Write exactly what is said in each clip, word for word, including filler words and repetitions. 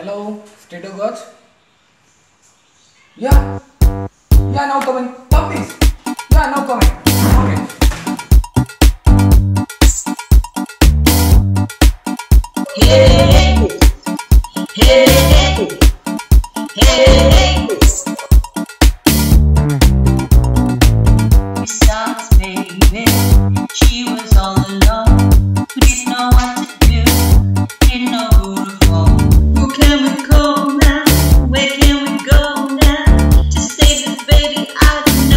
Hello, Stereo Gods? Yeah, yeah, now coming. Puppies! Yeah, now coming. Okay. Hey, hey, hey. Besides, baby, she was all alone. Didn't know what to do, didn't know who to phone. Who can we call now? Where can we go now to save this baby? I don't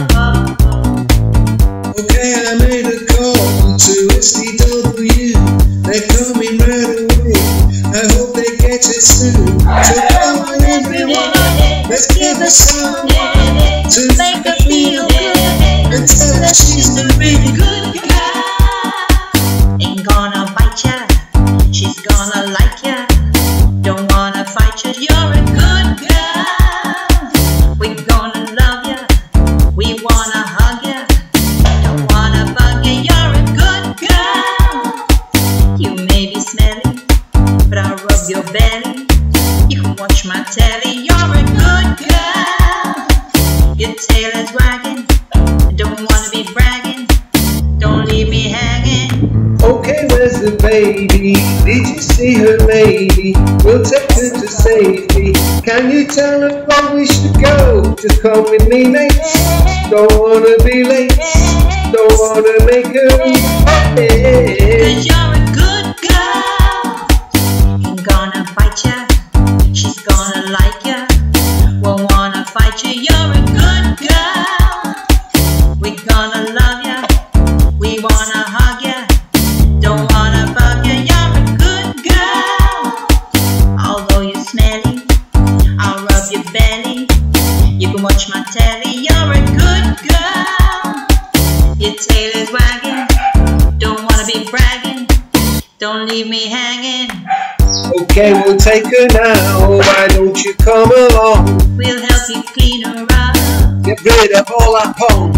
know. Okay, I made a call to S T W. They're coming right away. I hope they catch it soon. So come on, everyone, let's give her some to make her feel good and tell her she's the really good girl. Ain't gonna bite ya, she's gonna like ya. Don't wanna fight ya, you're a good girl. We're gonna love ya, we wanna hug ya. Don't wanna bug ya, you're a good girl. You may be smelly, but I'll rub your belly. You can watch my telly, you're a good girl. Your tail is wagging, I don't wanna be bragging. Don't leave me hanging. Okay, where's the baby? Did you see her maybe? We'll take her to safety. Can you tell her where we should go? Just come with me, mate. Don't wanna be late. Don't wanna make her happy. Cause you're a good girl. Ain't gonna bite ya, she's gonna like ya. Won't wanna fight ya, you're a good girl. We gonna love ya, we wanna hug ya. Don't wanna bug ya, you're a good girl. Although you're smelly, I'll rub your belly. You can watch my telly, you're a good girl. Your tail is wagging, don't wanna be bragging. Don't leave me hanging. Okay, we'll take her now. Why don't you come along? We'll help you clean her up. Get rid of all our bones.